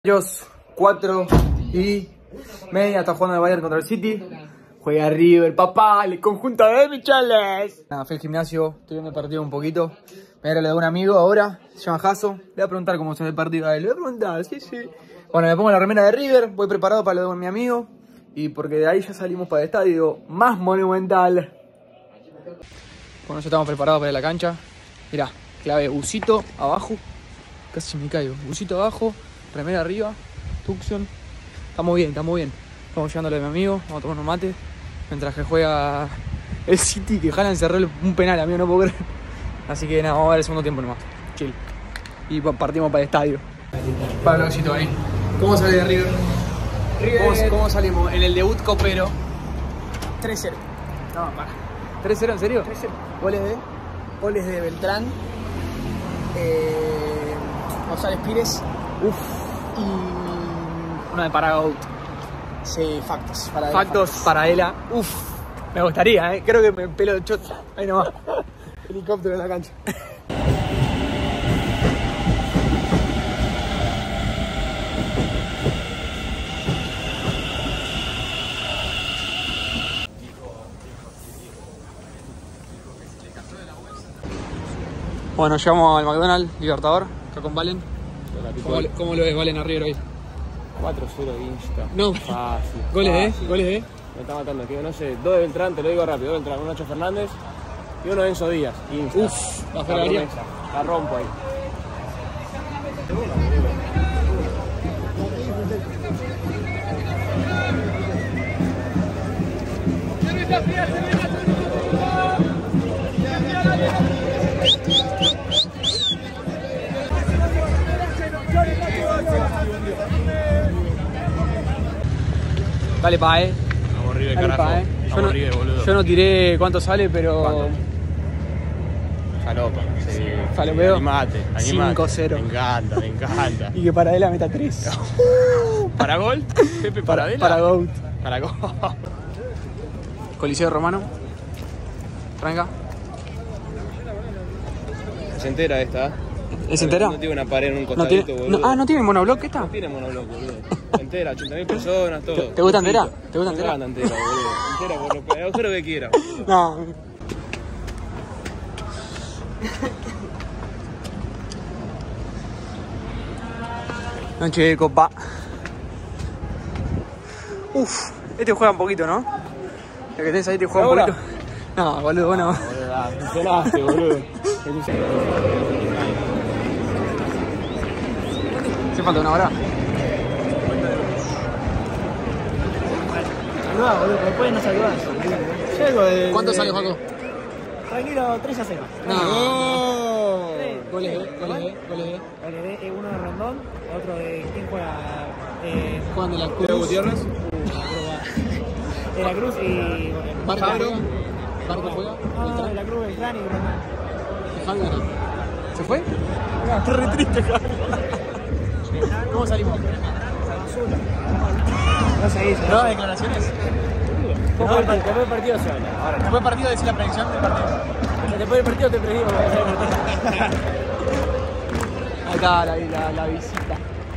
Ellos 4:30, está jugando el Bayern contra el City. Juega River, papá, el conjunto de Michales. Nada, fui al gimnasio, estoy viendo el partido un poquito. Me lo de un amigo ahora, se llama Jaso. Le voy a preguntar cómo se ve el partido a él. Le voy a preguntar, sí. Bueno, me pongo la remera de River, voy preparado para lo de mi amigo. Y porque de ahí ya salimos para el estadio más monumental. Bueno, ya estamos preparados para ir a la cancha. Mirá, clave, busito abajo. Casi me caigo. Busito abajo, remera arriba, tucson. Estamos bien, estamos bien. Estamos llegando a lo de mi amigo, vamos a tomar unos mates. Mientras que juega el City, que Haaland cerró un penal, amigo, no puedo creer. Así que nada, vamos a ver el segundo tiempo nomás. Chill. Y partimos para el estadio. Pablo, éxito ahí. ¿Cómo sale de River? ¿Cómo salimos? En el debut copero. 3-0. No, para. ¿3-0 en serio? 3-0. Goles de Beltrán. González Pires. Y una de Paragout. Sí, Factos. Factos, Paradela. Me gustaría, creo que me pelo de shot. Ahí nomás. Helicóptero en la cancha. Bueno, llegamos al McDonald's Libertador, acá con Valen. ¿Cómo lo ves, Valen, a River hoy? 4-0 Insta. No, fácil. ¿Goles fácil. de? Me está matando aquí, no sé, 2 de Beltrán, te lo digo rápido, 2 de Beltrán, un Nacho Fernández y uno de Enzo Díaz. Insta. La Ferraría. La rompo ahí. Dale pa, Vamos River, Dale, carajo. pa, Vamos River, boludo. Yo no tiré cuánto sale, pero... ¿Cuánto? Falopa. Sí. Falopeo. Animate. 5-0. Me encanta. Y que Paradela meta 3. ¿Para gol? Pepe Paradela. Para Goat. Para gol. Coliseo Romano. Tranca. Se entera esta. ¿Es entera? No tiene una pared en un ¿No costadito, tiene, boludo. ¿no tiene monobloque esta? No tiene monobloco, boludo. Entera, 80.000 personas, todo. ¿Te gusta entera? ¿Te gusta entera? Me encanta entera, boludo. Entera por el agujero que quiera. No. Noche de copa. Este juega un poquito, ¿no? El que tenés ahí te juega un ¿Ahora? poquito. No, boludo, bueno. Funcionaste, boludo. ¿Hace falta una hora? Saludá, boludo, después no saludás. Llego de... ¿Cuánto sale, Juaco? Tranquilo, 3-0. No. Goles Goles de. uno de Rondón, otro de... ¿Quién juega? Juan de la Cruz. Gutiérrez. De la Cruz y... Barca Fabro. juega. Barca juega. No, de la Cruz, Beltrán y Rondón. Haldana. ¿Se fue? Está re triste, cabrón. ¿Cómo salimos? No se hizo. ¿No? ¿Declaraciones? Después del partido se habla. Ahora, Después del partido decir la predicción del partido. después del partido te predimos. Ahí está la visita.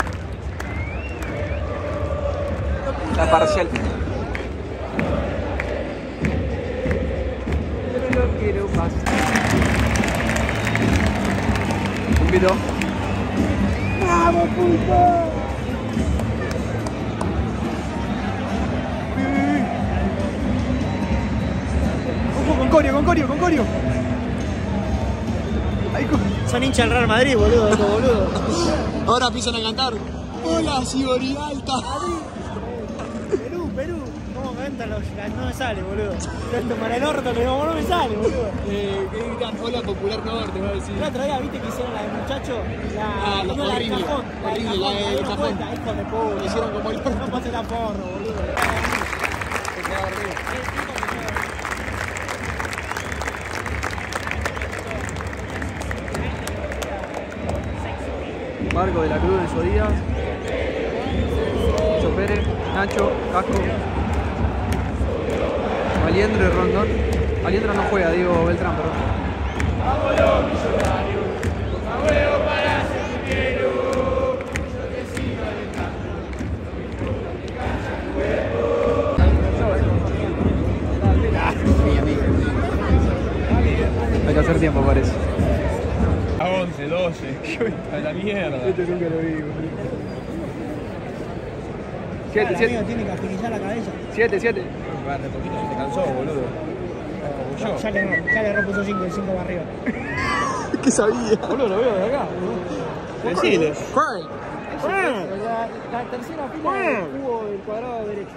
La parcial. Pero lo quiero más. Un pito. ¡Vamos, puto! Con Corio. Ahí Son hinchas del Real Madrid, boludo, estos boludo. ahora empiezan a cantar. Hola, Sibori Alta. Perú. ¿Cómo cantan los.? No me sale, boludo. Esto para el orto, le digo, no me sale, boludo. ¿Qué gritan? Hola, Popular Norte, va a decir. El otro día, ¿viste que hicieron la del muchacho? La del horrible, cajón. horrible, la del dieron cajón. cuenta, hijo de puta. Lo hicieron como el orto. No pase la porro, boludo. Marco de la Cruz, Enzo Díaz, Nacho Pérez, Nacho, Casco, Valiendro y Rondón. Valiendro no juega, digo Beltrán, perdón. hacer tiempo, parece. A 11, 12. A la mierda. Esto nunca lo vi, boludo. 7, El 7. amigo tiene que agilizar la cabeza. 7, 7. Va, de poquito se te cansó, boludo. Como yo. Ya le puso 5, el 5 para arriba. ¿Qué sabía? Boludo, lo veo de acá. Deciles. ¿Cuál? La tercera fila del cubo del cuadrado derecho.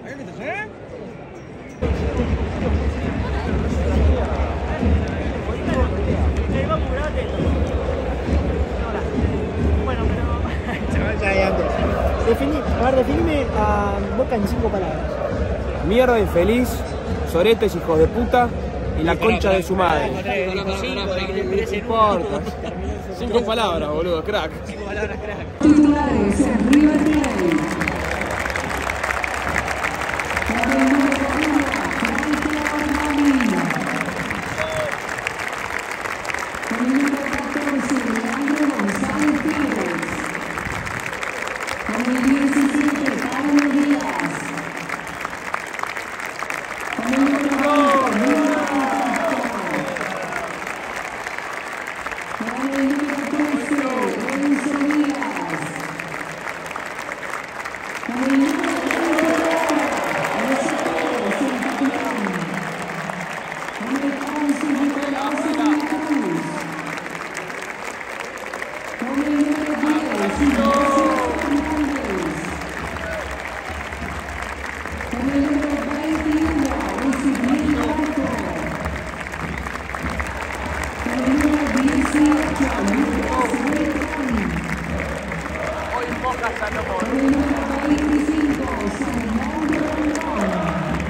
Bueno, pero... definime a Boca en 5 palabras. Mierda, infeliz, soretes, hijos de puta y la concha de su madre. No importa. 5 palabras, boludo, crack. Titulares en River Plate. Con el número 1, Franco Molina. Con el número 14, Leandro González Pérez. Con el 17, Pablo Díaz. Con el número 20, Bruno Contacto. Con el número 13, Enzo Díaz. Con el número 20, José Pérez, el capitán. Con el 11, Nicolás Santa Cruz. Con el número 10, Ignacio Fernández. Con el número 21, Ezequiel Barco. Con el número 18, Lucas Beltrán. Con el número 25, Fernando Rondón.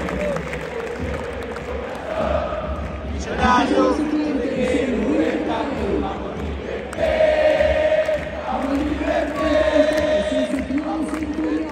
Los suplentes en River Plate. Con el número 33, Ezequiel Centurión.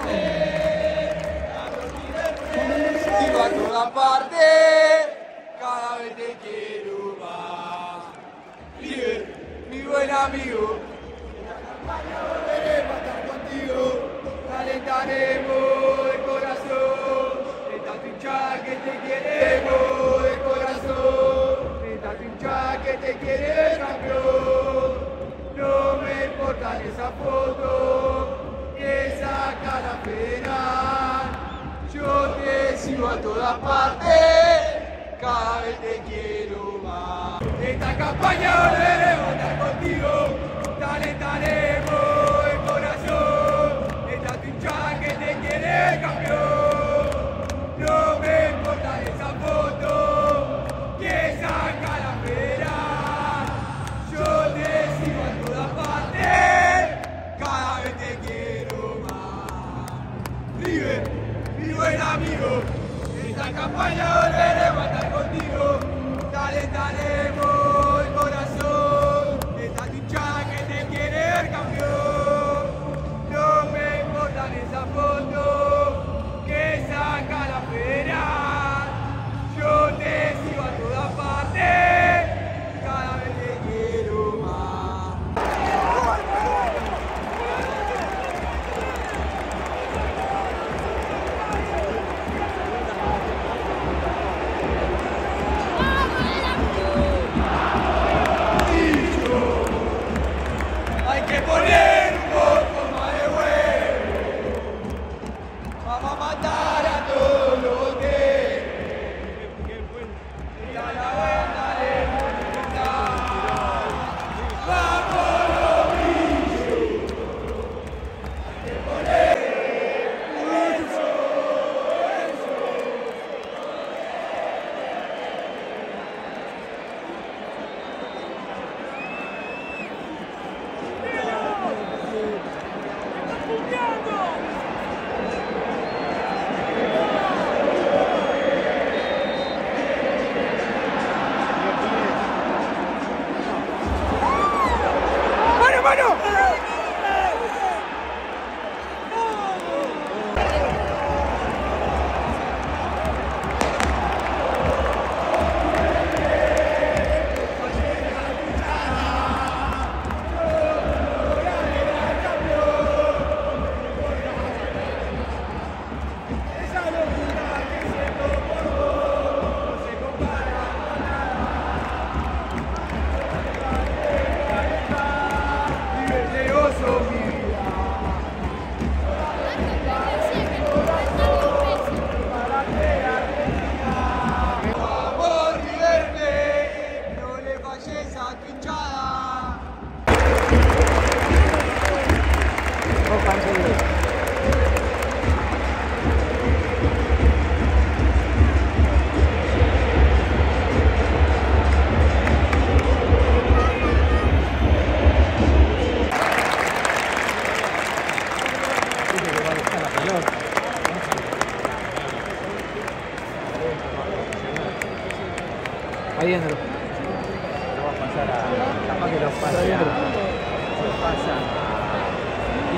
Con el número A toda parte, cada vez te quiero más. River, mi buen amigo. Volveremos a estar contigo, calentaremos de corazón. Esta hinchada que te queremos de corazón. Esta hinchada que te quiere campeón. No me importa esa foto que saca la federal. Yo te sigo a todas partes, cada vez te quiero más. Esta campaña volveremos a estar contigo, calentaremos el corazón. Esta hinchada que te quiere campeón. No me importa esa foto que saca la federal. Yo te sigo a todas partes, cada vez te quiero más. River, mi buen amigo, esta campaña volveremos a estar contigo, calentaremos el corazón, esta hinchada que te quiere ver campeón. No me importan esa foto que saca la federal. Yo te sigo a todas partes, cada vez te quiero más.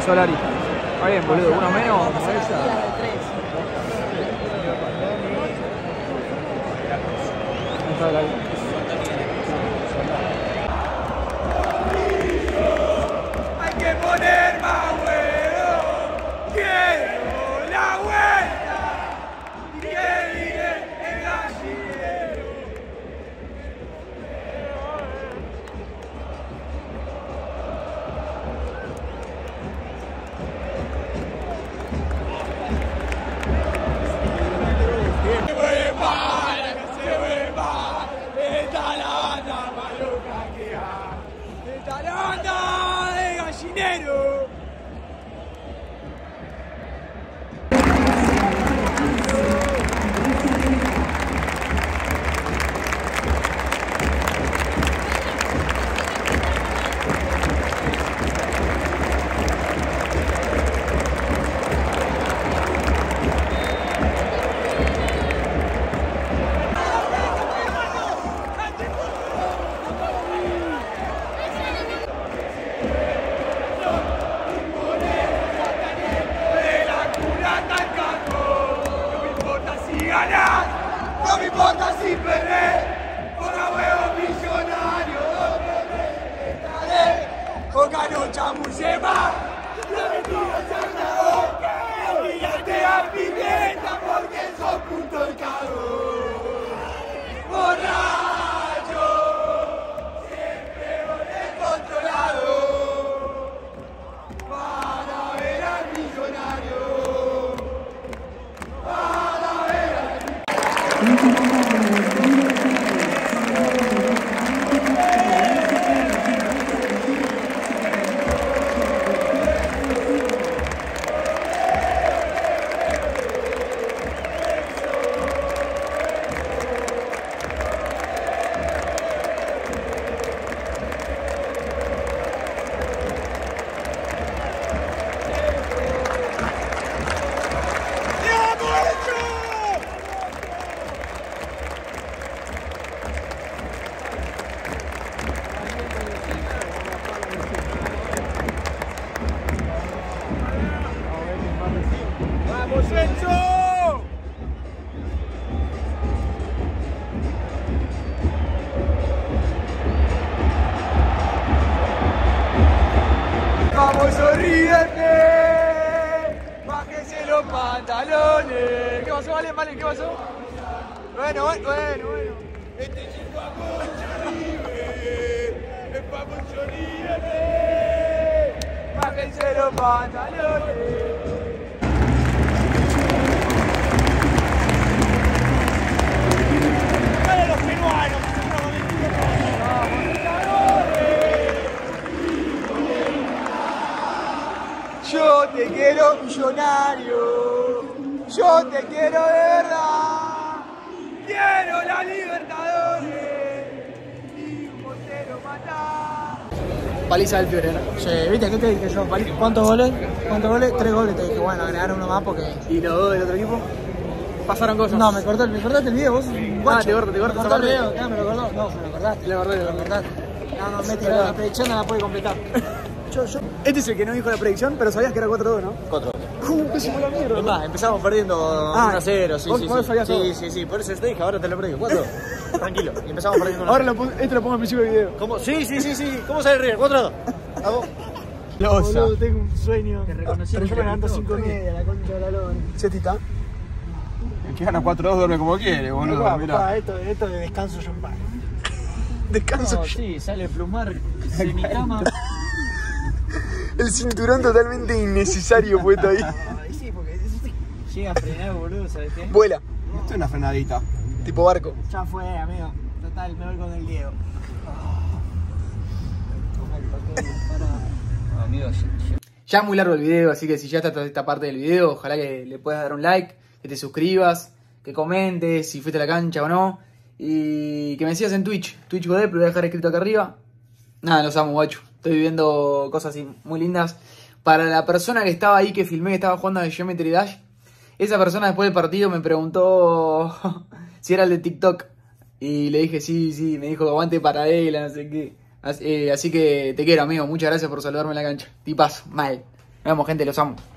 Solari. Está bien, boludo, uno menos. Como esa. Hay que poner más huevo. Quiero la vuelta. Y que viene el gallinero. Se vuelva esta lana maluca que hay. Esta lana de gallinero. No me importa si perdés, por a huevo millonario, o gano chamullema, la mentira se acabó, fíjate a pimienta porque sos punto el cabrón, borracho, siempre descontrolado, para ver al millonario. ¡Vamos, Enzo! ¡Vamos, sonríete! ¡Bájese los pantalones! ¿Qué pasó, Valen? ¿Valen? ¿Qué pasó? Bueno. Este chico a mucho River, es pa' mucho River. Bájense los pantalones. Yo te quiero millonario, yo te quiero de verdad, quiero la Libertadores y un portero matá. Paliza del Fiore, ¿no? Sí, ¿viste qué te dije yo? ¿Cuántos goles? 3 goles. Te dije, bueno, agregar uno más porque... ¿Y los dos del otro equipo? ¿Pasaron cosas? No, me cortaste el video vos. Te cortaste el video. No, me lo cortó. No, me lo cortaste. Le cortaste. No, me tiró la predicción, no la puede completar. Este es el que no dijo la predicción, pero sabías que era 4-2, ¿no? 4. Pésimo la mierda. Es más, empezamos perdiendo 1-0, sí, por eso te dije, ahora te lo predigo, 4. Tranquilo, y empezamos perdiendo 1-0. Ahora este lo pongo al principio del video. ¿Cómo? Sí, ¿cómo sale River? 4-2. ¿Vamos? Boludo, tengo un sueño. Pero yo me levanto 5:30, la concha de la lona. Chetita. El que gana 4-2 duerme como quiere, boludo. Mirá. Esto de descanso yo pago. Descanso. No, sí, sale plumar de mi cama. El cinturón totalmente innecesario puesto ahí. Ay, sí, porque llega a frenar, boludo, ¿sabes qué? Vuela, Esto es una frenadita. tipo barco. Ya fue, amigo. Total, me voy con el Diego. Ya es muy largo el video, así que si ya está esta parte del video, ojalá que le puedas dar un like, que te suscribas, que comentes si fuiste a la cancha o no. Y que me sigas en Twitch, Twitch Godep, lo voy a dejar escrito acá arriba. Nada, los amo, guacho. Estoy viviendo cosas así muy lindas. Para la persona que estaba ahí, que filmé, que estaba jugando a Geometry Dash, esa persona después del partido me preguntó si era el de TikTok. Y le dije sí, me dijo aguante para él, no sé qué. Así que te quiero, amigo. Muchas gracias por saludarme en la cancha. Tipazo, mal. Nos vemos, gente, los amo.